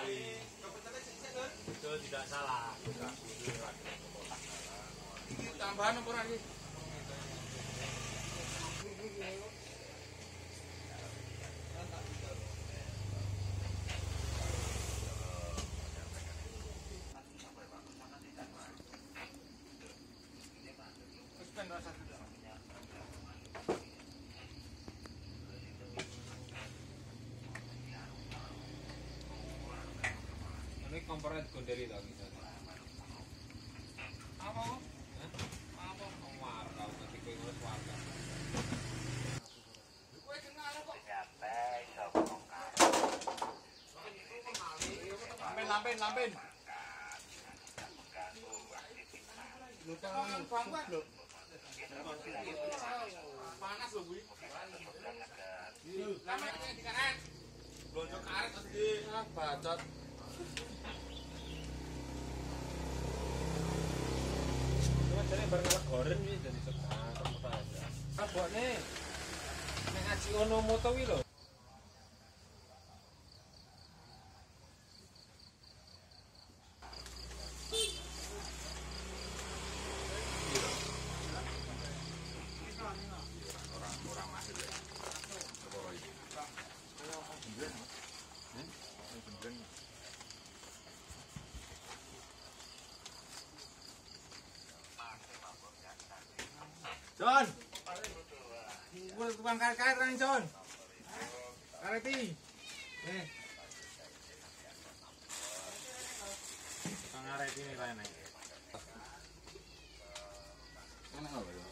Itu tidak salah. Tambahan apa lagi? Ini komponen gondeli tau misalnya. Apa? Apa ngomar kau nanti kowe ngurus warga. Kowe kenal kok. Lampen. Lupa bang. Panas loh, Bu. Lampennya di kanan. Lonjok karet tadi. Ah, bacot. Jadi bareng goreng iki jadi tetep aja. Abone nek ngaji ono moto kuwi lho. John. Tukang karet kan, John. Kareti. Tukang karet ini rene. Enak apa ya?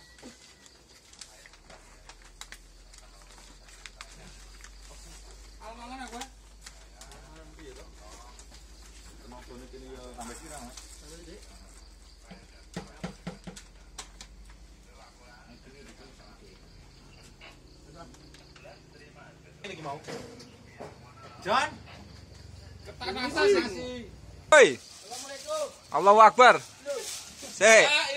Mangan aku. Piye to? Kemampuan iki yo sampai sirang, Mas. Ini mau. John. Ketan asasi. Hoi. Assalamualaikum. Allahu Akbar. Sik.